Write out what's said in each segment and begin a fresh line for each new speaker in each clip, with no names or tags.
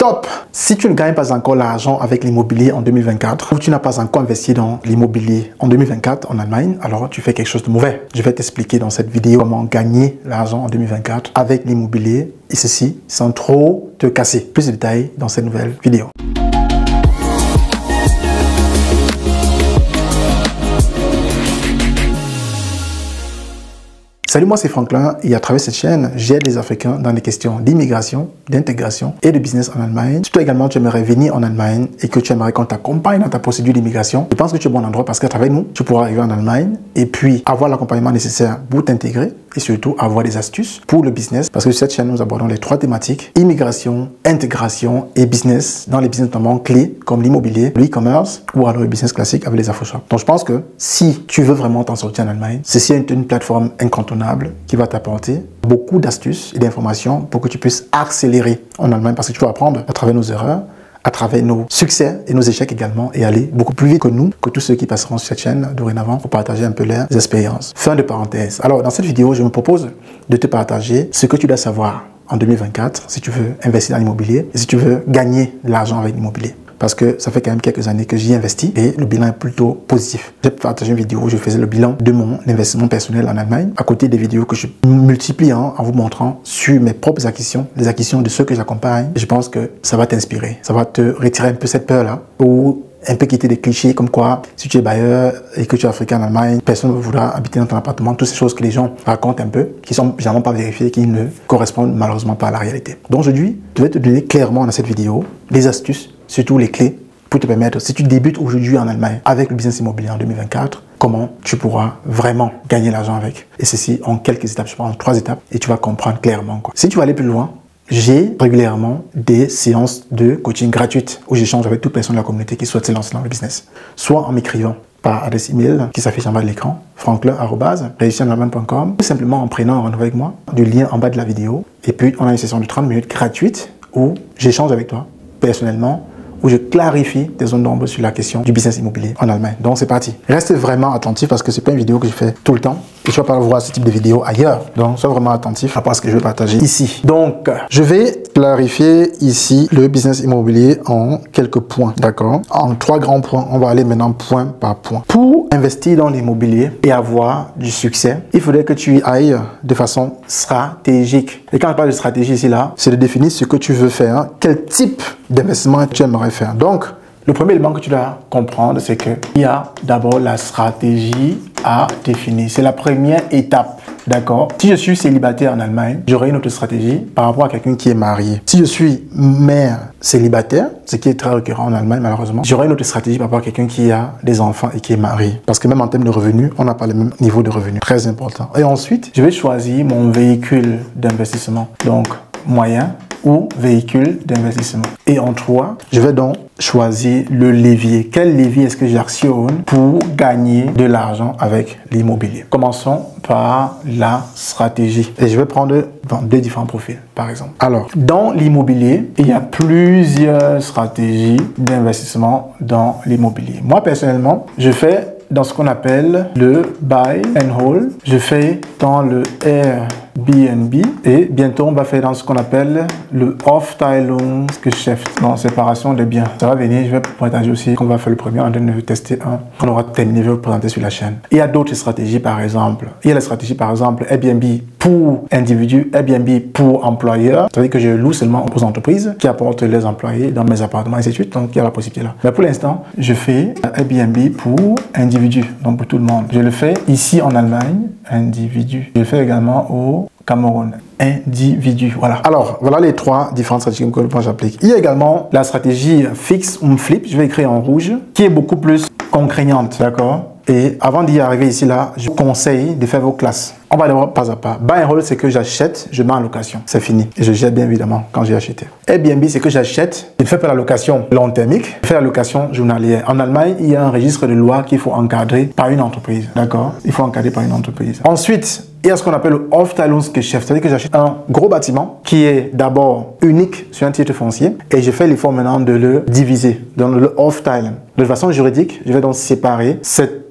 Stop! Si tu ne gagnes pas encore l'argent avec l'immobilier en 2024 ou tu n'as pas encore investi dans l'immobilier en 2024 en Allemagne, alors tu fais quelque chose de mauvais. Je vais t'expliquer dans cette vidéo comment gagner l'argent en 2024 avec l'immobilier et ceci sans trop te casser. Plus de détails dans cette nouvelle vidéo. Salut, moi c'est Franklin et à travers cette chaîne, j'aide les Africains dans les questions d'immigration, d'intégration et de business en Allemagne. Si toi également tu aimerais venir en Allemagne et que tu aimerais qu'on t'accompagne dans ta procédure d'immigration, je pense que tu es au bon endroit parce qu'à travers nous, tu pourras arriver en Allemagne et puis avoir l'accompagnement nécessaire pour t'intégrer et surtout avoir des astuces pour le business parce que sur cette chaîne, nous abordons les trois thématiques: immigration, intégration et business, dans les business notamment clés comme l'immobilier, le e-commerce ou alors le business classique avec les infoshops. Donc je pense que si tu veux vraiment t'en sortir en Allemagne, ceci est une plateforme incontournable qui va t'apporter beaucoup d'astuces et d'informations pour que tu puisses accélérer en Allemagne parce que tu vas apprendre à travers nos erreurs, à travers nos succès et nos échecs également et aller beaucoup plus vite que nous, que tous ceux qui passeront sur cette chaîne dorénavant pour partager un peu leurs expériences. Fin de parenthèse. Alors dans cette vidéo, je me propose de te partager ce que tu dois savoir en 2024 si tu veux investir dans l'immobilier et si tu veux gagner de l'argent avec l'immobilier. Parce que ça fait quand même quelques années que j'y investis et le bilan est plutôt positif. J'ai partagé une vidéo où je faisais le bilan de mon investissement personnel en Allemagne, à côté des vidéos que je multiplie en vous montrant sur mes propres acquisitions, les acquisitions de ceux que j'accompagne. Je pense que ça va t'inspirer, ça va te retirer un peu cette peur-là, ou un peu quitter des clichés comme quoi si tu es bailleur et que tu es africain en Allemagne, personne ne voudra habiter dans ton appartement. Toutes ces choses que les gens racontent un peu, qui sont généralement pas vérifiées, qui ne correspondent malheureusement pas à la réalité. Donc aujourd'hui, je vais te donner clairement dans cette vidéo des astuces, surtout les clés pour te permettre, si tu débutes aujourd'hui en Allemagne avec le business immobilier en 2024, comment tu pourras vraiment gagner l'argent avec. Et ceci en quelques étapes, je prends 3 étapes et tu vas comprendre clairement quoi. Si tu veux aller plus loin, j'ai régulièrement des séances de coaching gratuites où j'échange avec toute personne de la communauté qui souhaite se lancer dans le business. Soit en m'écrivant par adresse email qui s'affiche en bas de l'écran, franklin@réussirenallemagne.com, ou simplement en prenant un rendez-vous avec moi, du lien en bas de la vidéo. Et puis on a une session de 30 minutes gratuite où j'échange avec toi personnellement, où je clarifie des zones d'ombre sur la question du business immobilier en Allemagne. Donc c'est parti. Reste vraiment attentif parce que c'est pas une vidéo que je fais tout le temps et tu vas pas voir ce type de vidéo ailleurs. Donc sois vraiment attentif à ce que je vais partager ici. Donc je vais clarifier ici le business immobilier en quelques points, d'accord? En 3 grands points. On va aller maintenant point par point. Pour investir dans l'immobilier et avoir du succès, il faudrait que tu y ailles de façon stratégique. Et quand je parle de stratégie ici là, c'est de définir ce que tu veux faire, quel type d'investissement tu aimerais faire. Donc, le premier élément que tu dois comprendre, c'est qu'il y a d'abord la stratégie à définir. C'est la première étape, d'accord? Si je suis célibataire en Allemagne, j'aurai une autre stratégie par rapport à quelqu'un qui est marié. Si je suis mère célibataire, ce qui est très récurrent en Allemagne malheureusement, j'aurai une autre stratégie par rapport à quelqu'un qui a des enfants et qui est marié. Parce que même en termes de revenus, on n'a pas le même niveau de revenus. Très important. Et ensuite, je vais choisir mon véhicule d'investissement. Donc, moyen ou véhicule d'investissement. Et en 3, je vais donc choisir le levier. Quel levier est-ce que j'actionne pour gagner de l'argent avec l'immobilier? Commençons par la stratégie. Et je vais prendre 2 différents profils, par exemple. Alors, dans l'immobilier, il y a plusieurs stratégies d'investissement dans l'immobilier. Moi, personnellement, je fais dans ce qu'on appelle le buy and hold. Je fais dans le Airbnb et bientôt on va faire dans ce qu'on appelle le Aufteilungsgeschäft, dans séparation des biens. Ça va venir, je vais partager aussi qu'on va faire le premier, on va tester un. On aura terminé, je vais vous présenter sur la chaîne. Il y a d'autres stratégies par exemple. Il y a la stratégie par exemple Airbnb pour individus, Airbnb pour employeurs. C'est-à-dire que je loue seulement aux entreprises qui apportent les employés dans mes appartements et ainsi de suite. Donc il y a la possibilité là. Mais pour l'instant, je fais Airbnb pour individus, donc pour tout le monde. Je le fais ici en Allemagne, individu. Je le fais également au Cameroun, individu. Voilà. Alors, voilà les 3 différentes stratégies que j'applique. Il y a également la stratégie fix ou flip, je vais écrire en rouge, qui est beaucoup plus contraignante, d'accord? Et avant d'y arriver ici, là, je vous conseille de faire vos classes. On va d'abord pas à pas. Buy and hold, c'est que j'achète, je mets en location. C'est fini. Et je jette bien évidemment quand j'ai acheté. Airbnb, c'est que j'achète, je ne fais pas la location long termique, je fais la location journalière. En Allemagne, il y a un registre de loi qu'il faut encadrer par une entreprise. D'accord? Il faut encadrer par une entreprise. Ensuite, il y a ce qu'on appelle le Aufteilungsgeschäft, c'est-à-dire que j'achète un gros bâtiment qui est d'abord unique sur un titre foncier et je fais l'effort maintenant de le diviser dans le Aufteilen. De façon juridique, je vais donc séparer cette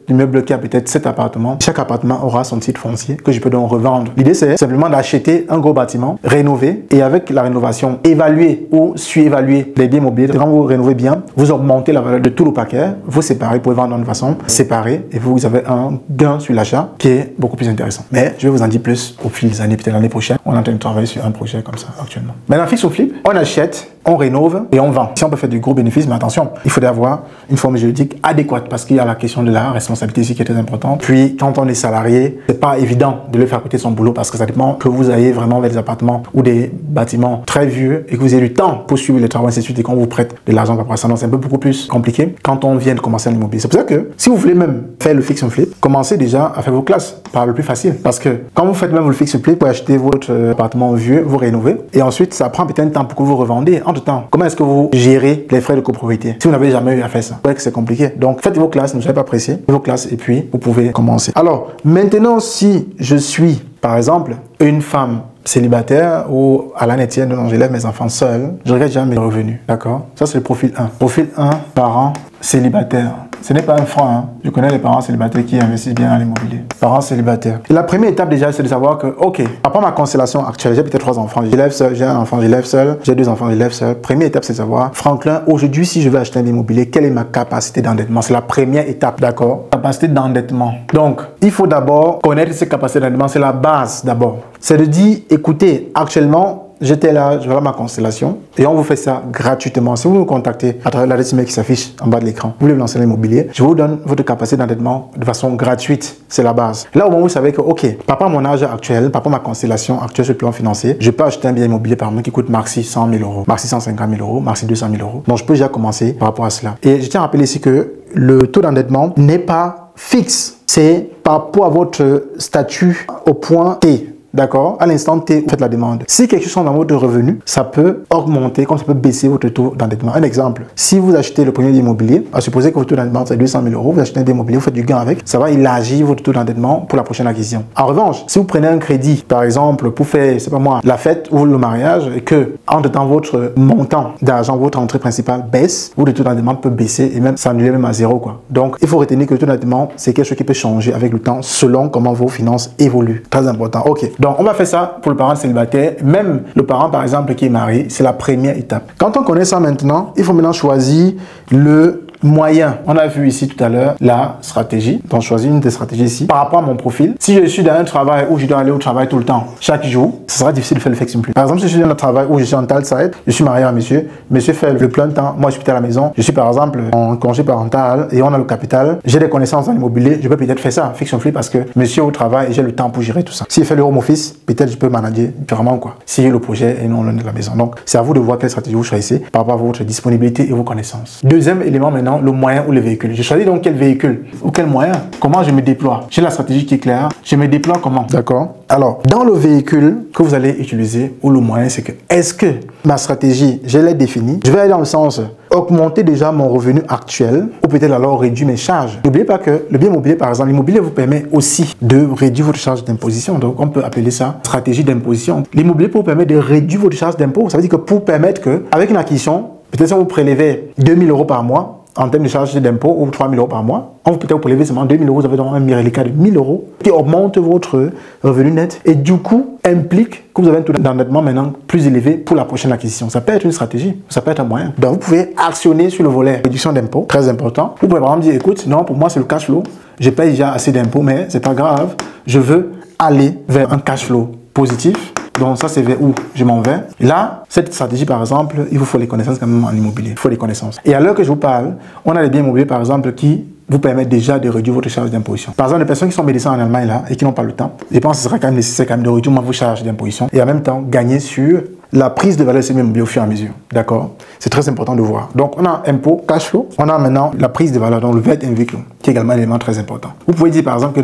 l'immeuble qui a peut-être 7 appartements. Chaque appartement aura son titre foncier que je peux donc revendre. L'idée, c'est simplement d'acheter un gros bâtiment, rénover et avec la rénovation, évaluer ou surévaluer les biens immobiliers. Quand vous rénovez bien, vous augmentez la valeur de tout le paquet, vous séparez, vous pouvez vendre d'une façon séparée et vous avez un gain sur l'achat qui est beaucoup plus intéressant. Mais je vais vous en dire plus au fil des années, peut-être l'année prochaine. On est en train de travailler sur un projet comme ça actuellement. Maintenant, fixe ou flip, on achète, on rénove et on vend. Si on peut faire du gros bénéfice, mais attention, il faut avoir une forme juridique adéquate parce qu'il y a la question de la responsabilité ici qui est très importante. Puis, quand on est salarié, c'est pas évident de le faire côté son boulot parce que ça dépend que vous ayez vraiment des appartements ou des bâtiments très vieux et que vous ayez du temps pour suivre les travaux, ainsi de suite, et qu'on vous prête de l'argent après ça. Donc, c'est un peu beaucoup plus compliqué quand on vient de commencer un immobilier. C'est pour ça que si vous voulez même faire le fixe and flip, commencez déjà à faire vos classes par le plus facile parce que quand vous faites même le fixe and flip pour acheter votre appartement vieux, vous rénovez et ensuite ça prend peut-être un temps pour que vous revendez. Entre temps, comment est-ce que vous gérez les frais de copropriété si vous n'avez jamais eu à faire ça? C'est vrai que c'est compliqué. Donc, faites vos classes, ne soyez pas pressés, faites vos classes et puis vous pouvez commencer. Alors, maintenant, si je suis, par exemple, une femme célibataire ou à la Etienne, dont j'élève mes enfants seuls, je regarde déjà mes revenus, d'accord? Ça, c'est le profil 1. Profil 1, parents célibataires. Ce n'est pas un franc, hein. Je connais les parents célibataires qui investissent bien dans l'immobilier. Parents célibataires. Et la première étape déjà, c'est de savoir que, ok, après ma constellation actuelle, j'ai peut-être 3 enfants, j'élève seul, j'ai un enfant, j'élève seul, j'ai 2 enfants, j'élève seul. Première étape, c'est de savoir, Franklin, aujourd'hui, si je veux acheter un immobilier, quelle est ma capacité d'endettement? C'est la première étape, d'accord? Capacité d'endettement. Donc, il faut d'abord connaître ces capacités d'endettement, c'est la base d'abord. C'est de dire, écoutez, actuellement, j'étais là, je vois ma constellation et on vous fait ça gratuitement. Si vous nous contactez à travers l'adresse email qui s'affiche en bas de l'écran, vous voulez lancer l'immobilier, je vous donne votre capacité d'endettement de façon gratuite. C'est la base. Là, au moment où vous savez que, ok, papa, mon âge actuel, papa, ma constellation actuelle sur le plan financier, je peux acheter un bien immobilier par mois qui coûte maxi 100 000 euros, maxi 150 000 euros, maxi 200 000 euros. Donc, je peux déjà commencer par rapport à cela. Et je tiens à rappeler ici que le taux d'endettement n'est pas fixe. C'est par rapport à votre statut au point T. D'accord? À l'instant T, vous faites la demande. Si quelque chose dans votre revenu, ça peut augmenter, comme ça peut baisser votre taux d'endettement. Un exemple, si vous achetez le premier immobilier, à supposer que votre taux d'endettement c'est 200 000 euros, vous achetez un bien immobilier, vous faites du gain avec, ça va élargir votre taux d'endettement pour la prochaine acquisition. En revanche, si vous prenez un crédit, par exemple, pour faire, c'est pas moi, la fête ou le mariage, et que, entre-temps, votre montant d'argent, votre entrée principale baisse, votre taux d'endettement peut baisser et même s'annuler même à zéro, quoi. Donc, il faut retenir que le taux d'endettement, c'est quelque chose qui peut changer avec le temps selon comment vos finances évoluent. Très important. Ok. Donc, on va faire ça pour le parent célibataire. Même le parent, par exemple, qui est marié, c'est la première étape. Quand on connaît ça maintenant, il faut maintenant choisir le moyen. On a vu ici tout à l'heure la stratégie. Donc, je choisis une des stratégies ici. Par rapport à mon profil, si je suis dans un travail où je dois aller au travail tout le temps, chaque jour, ce sera difficile de faire le fixe and flip. Par exemple, si je suis dans un travail où je suis en tal side, je suis marié à monsieur, monsieur fait le plein temps, moi je suis peut-être à la maison, je suis par exemple en congé parental et on a le capital, j'ai des connaissances en immobilier, je peux peut-être faire ça, fixe and flip, parce que monsieur au travail et j'ai le temps pour gérer tout ça. S'il fait le home office, peut-être je peux manager vraiment quoi. Si le projet est non loin de la maison. Donc, c'est à vous de voir quelle stratégie vous choisissez par rapport à votre disponibilité et vos connaissances. Deuxième élément maintenant, le moyen ou le véhicule. Je choisis donc quel véhicule ou quel moyen. Comment je me déploie? J'ai la stratégie qui est claire. Je me déploie comment? D'accord. Alors, dans le véhicule que vous allez utiliser ou le moyen, c'est que est-ce que ma stratégie, je l'ai définie? Je vais aller dans le sens augmenter déjà mon revenu actuel ou peut-être alors réduire mes charges. N'oubliez pas que le bien immobilier, par exemple, l'immobilier vous permet aussi de réduire votre charge d'imposition. Donc, on peut appeler ça stratégie d'imposition. L'immobilier peut vous permettre de réduire votre charge d'impôt. Ça veut dire que pour permettre que, avec une acquisition, peut-être si vous prélevez 2 000 euros par mois, en termes de charges d'impôt ou 3 000 euros par mois, on peut peut-être prélever seulement 2 000 euros, vous avez donc un reliquat de 1 000 euros qui augmente votre revenu net et du coup implique que vous avez un taux d'endettement maintenant plus élevé pour la prochaine acquisition. Ça peut être une stratégie, ça peut être un moyen. Donc vous pouvez actionner sur le volet réduction d'impôt, très important. Vous pouvez par exemple dire, écoute, non, pour moi c'est le cash flow, je paye déjà assez d'impôts, mais c'est pas grave, je veux aller vers un cash flow positif. Donc ça, c'est vers où je m'en vais. Là, cette stratégie, par exemple, il vous faut les connaissances quand même en immobilier. Il faut les connaissances. Et à l'heure que je vous parle, on a des biens immobiliers, par exemple, qui vous permettent déjà de réduire votre charge d'imposition. Par exemple, les personnes qui sont médecins en Allemagne là et qui n'ont pas le temps, je pense que ce sera quand même nécessaire quand même de réduire vos charges d'imposition et en même temps gagner sur la prise de valeur de ces biens immobiliers au fur et à mesure. D'accord? C'est très important de voir. Donc, on a impôt, cash flow. On a maintenant la prise de valeur, donc le VAT and vehicle, qui est également un élément très important. Vous pouvez dire par exemple que non,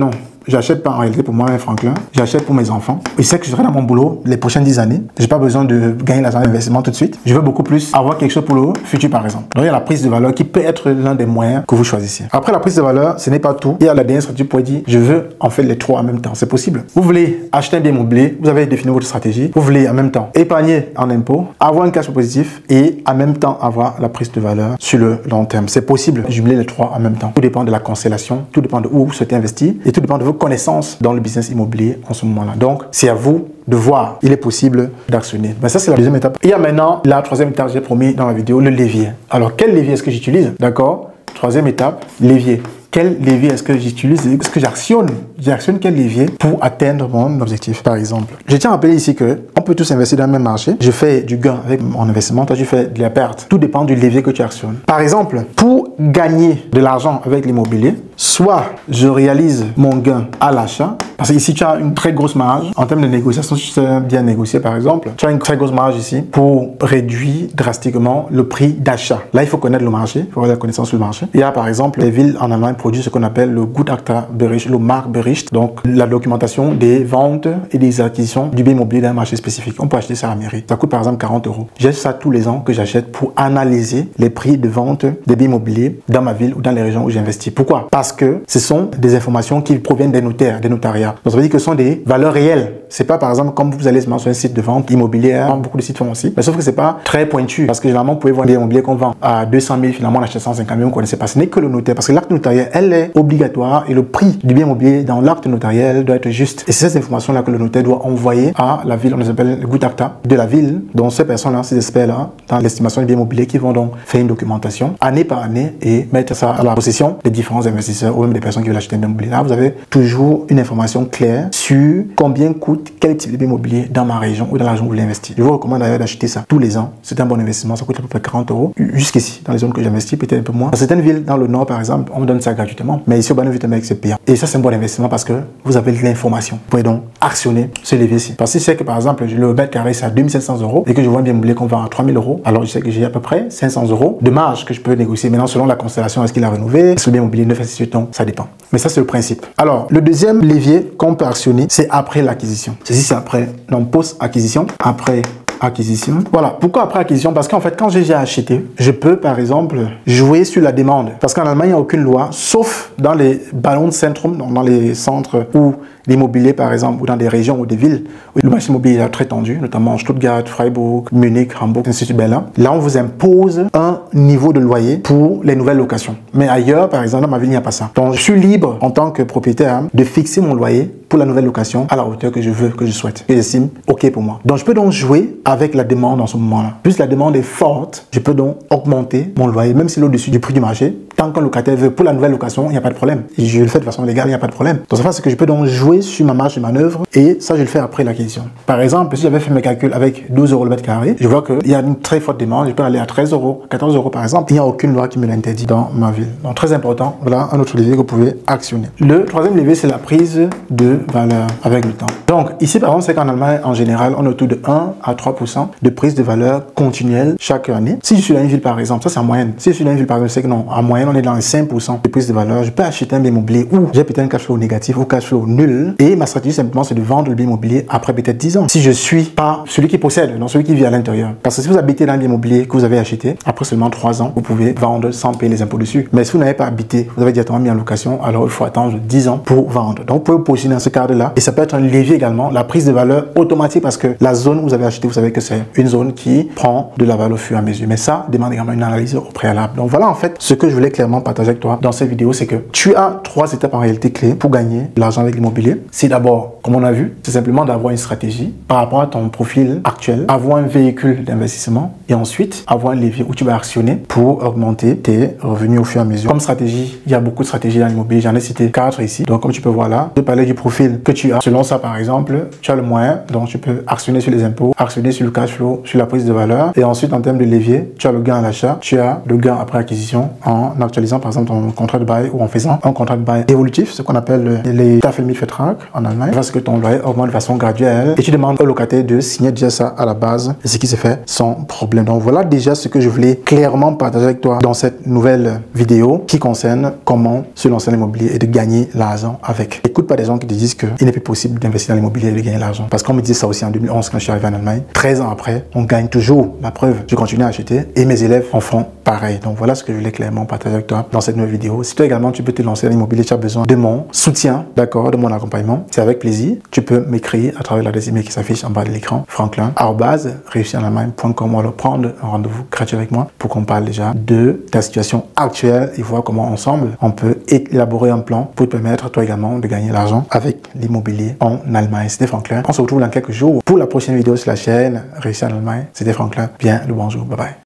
j'achète pas en réalité pour moi, Franklin, j'achète pour mes enfants. Je sais que je serai dans mon boulot les prochaines 10 années. J'ai pas besoin de gagner l'argent d'investissement tout de suite. Je veux beaucoup plus avoir quelque chose pour le futur, par exemple. Donc, il y a la prise de valeur qui peut être l'un des moyens que vous choisissiez. Après la prise de valeur, ce n'est pas tout. Il y a la dernière stratégie pour dire, je veux en fait les trois en même temps. C'est possible. Vous voulez acheter un bien immobilier, vous avez défini votre stratégie. Vous voulez en même temps épargner en impôts, avoir un cash positif et en même temps avoir la prise de valeur sur le long terme. C'est possible de jumeler les trois en même temps. Tout dépend de la constellation, tout dépend de où vous souhaitez investir et tout dépend de vos connaissances dans le business immobilier en ce moment-là. Donc, c'est à vous de voir. Il est possible d'actionner. Ben ça, c'est la deuxième étape. Il y a maintenant la troisième étape, j'ai promis dans la vidéo, le levier. Alors, quel levier est-ce que j'utilise? D'accord? Troisième étape, levier. Quel levier est-ce que j'utilise? Est-ce que j'actionne? J'actionne quel levier pour atteindre mon objectif, par exemple? Je tiens à rappeler ici que on peut tous investir dans le même marché. Je fais du gain avec mon investissement, toi tu fais de la perte. Tout dépend du levier que tu actionnes. Par exemple, pour gagner de l'argent avec l'immobilier, soit je réalise mon gain à l'achat, parce que ici tu as une très grosse marge en termes de négociation. Si tu sais bien négocier, par exemple, tu as une très grosse marge ici pour réduire drastiquement le prix d'achat. Là, il faut connaître le marché, il faut avoir la connaissance sur le marché. Il y a par exemple les villes en Allemagne produisent ce qu'on appelle le Gutachterbericht, le Marktbericht, donc la documentation des ventes et des acquisitions du bien immobilier d'un marché spécifique. On peut acheter ça à la mairie. Ça coûte par exemple 40 €. J'ai ça tous les ans que j'achète pour analyser les prix de vente des biens immobiliers dans ma ville ou dans les régions où j'investis. Pourquoi? Parce que ce sont des informations qui proviennent des notaires, des notariats. Donc ça veut dire que ce sont des valeurs réelles. C'est pas par exemple comme vous allez sur un site de vente immobilière, beaucoup de sites font aussi, mais sauf que c'est pas très pointu parce que généralement vous pouvez voir des immobiliers qu'on vend à 200 000, finalement on achète 150 000, vous ne connaissez pas. Ce n'est que le notaire parce que l'acte notariel, elle est obligatoire et le prix du bien immobilier dans l'acte notariel doit être juste. Et c'est ces informations-là que le notaire doit envoyer à la ville, on les appelle le Gutachta de la ville, dont ces personnes-là, ces experts-là, dans l'estimation du bien immobilier qui vont donc faire une documentation année par année et mettre ça à la possession des différents investisseurs ou même des personnes qui veulent acheter un bien immobilier. Là, vous avez toujours une information claire sur combien coûte quel type de bien immobilier dans ma région ou dans la région où vous voulez investir. Je vous recommande d'ailleurs d'acheter ça tous les ans. C'est un bon investissement, ça coûte à peu près 40 €. Jusqu'ici, dans les zones que j'investis, peut-être un peu moins. Dans certaines villes, dans le nord par exemple, on donne ça gratuitement. Mais ici au Baden-Württemberg, c'est payant. Et ça, c'est un bon investissement parce que vous avez de l'information. Vous pouvez donc actionner ce levier-ci. Parce que si c'est que par exemple, le mètre carré c'est à 2700 € et que je vois un bien immobilier qu'on vend à 3000 €, alors je sais que j'ai à peu près 500 € de marge que je peux négocier. Maintenant, selon la constellation, est-ce qu'il a rénové, est-ce que le bien immobilier neuf, ainsi de suite, donc ça dépend. Mais ça, c'est le principe. Alors, le deuxième levier qu'on peut actionner, c'est après l'acquisition. Ceci, c'est après, donc post-acquisition, après acquisition. Voilà. Pourquoi après acquisition? Parce qu'en fait, quand j'ai déjà acheté, je peux, par exemple, jouer sur la demande. Parce qu'en Allemagne, il n'y a aucune loi, sauf dans les Ballungszentren, donc dans les centres où l'immobilier, par exemple, ou dans des régions ou des villes où le marché immobilier est très tendu, notamment Stuttgart, Freiburg, Munich, Hambourg, ainsi de suite. Là, on vous impose un niveau de loyer pour les nouvelles locations. Mais ailleurs, par exemple, dans ma ville, il n'y a pas ça. Donc, je suis libre, en tant que propriétaire, de fixer mon loyer pour la nouvelle location à la hauteur que je veux, que je souhaite, que j'estime OK pour moi. Donc, je peux donc jouer avec la demande en ce moment-là. Plus la demande est forte, je peux donc augmenter mon loyer, même si au-dessus du prix du marché. Tant qu'un locataire veut pour la nouvelle location, il n'y a pas de problème. Et je le fais de façon légale, il n'y a pas de problème. Donc, ça fait que je peux donc jouer sur ma marge de manœuvre et ça, je le fais après l'acquisition. Par exemple, si j'avais fait mes calculs avec 12 € le mètre carré, je vois qu'il y a une très forte demande, je peux aller à 13 €, 14 € par exemple. Il n'y a aucune loi qui me l'interdit dans ma ville. Donc, très important, voilà un autre levier que vous pouvez actionner. Le troisième levier, c'est la prise de valeur avec le temps. Donc, ici, par exemple, c'est qu'en Allemagne, en général, on est autour de 1 à 3% de prise de valeur continuelle chaque année. Si je suis dans une ville, par exemple, ça c'est en moyenne. Si je suis dans une ville, par exemple, c'est que non, en moyenne, on est dans les 5% de prise de valeur. Je peux acheter un bien immobilier où j'ai peut-être un cash flow négatif ou cash flow nul. Et ma stratégie, simplement, c'est de vendre le bien immobilier après peut-être 10 ans. Si je suis pas celui qui possède, non celui qui vit à l'intérieur. Parce que si vous habitez dans un bien immobilier que vous avez acheté, après seulement 3 ans, vous pouvez vendre sans payer les impôts dessus. Mais si vous n'avez pas habité, vous avez directement mis en location, alors il faut attendre 10 ans pour vendre. Donc, vous pouvez vous positionner dans ce cadre-là. Et ça peut être un levier également, la prise de valeur automatique parce que la zone où vous avez acheté, vous savez que c'est une zone qui prend de la valeur au fur et à mesure. Mais ça demande également une analyse au préalable. Donc, voilà en fait ce que je voulais clairement partager avec toi dans cette vidéo, c'est que tu as 3 étapes en réalité clés pour gagner de l'argent avec l'immobilier. C'est d'abord, comme on a vu, c'est simplement d'avoir une stratégie par rapport à ton profil actuel, avoir un véhicule d'investissement et ensuite avoir un levier où tu vas actionner pour augmenter tes revenus au fur et à mesure. Comme stratégie, il y a beaucoup de stratégies dans l'immobilier. J'en ai cité 4 ici. Donc, comme tu peux voir là, je parlais du profil que tu as. Selon ça, par exemple, tu as le moyen, donc tu peux actionner sur les impôts, actionner sur le cash flow, sur la prise de valeur. Et ensuite, en termes de levier, tu as le gain à l'achat, tu as le gain après acquisition en actualisant, par exemple, ton contrat de bail ou en faisant un contrat de bail évolutif, ce qu'on appelle les Tafelmietvertrag en Allemagne. Parce que ton loyer augmente de façon graduelle et tu demandes au locataire de signer déjà ça à la base, et ce qui se fait sans problème. Donc voilà déjà ce que je voulais clairement partager avec toi dans cette nouvelle vidéo qui concerne comment se lancer dans l'immobilier et de gagner l'argent avec. Écoute pas des gens qui te disent qu'il n'est plus possible d'investir dans l'immobilier et de gagner l'argent. Parce qu'on me disait ça aussi en 2011 quand je suis arrivé en Allemagne. 13 ans après, on gagne toujours. La preuve, je continue à acheter et mes élèves en font pareil. Donc voilà ce que je voulais clairement partager avec toi dans cette nouvelle vidéo. Si toi également tu peux te lancer dans l'immobilier, tu as besoin de mon soutien, d'accord, de mon accompagnement, c'est avec plaisir. Tu peux m'écrire à travers l'adresse email qui s'affiche en bas de l'écran, franklin@réussirenallemagne.com, ou alors prendre un rendez-vous gratuit avec moi pour qu'on parle déjà de ta situation actuelle et voir comment ensemble on peut élaborer un plan pour te permettre toi également de gagner l'argent avec l'immobilier en Allemagne. C'était Franklin. On se retrouve dans quelques jours pour la prochaine vidéo sur la chaîne Réussir en Allemagne. C'était Franklin. Bien le bonjour. Bye bye.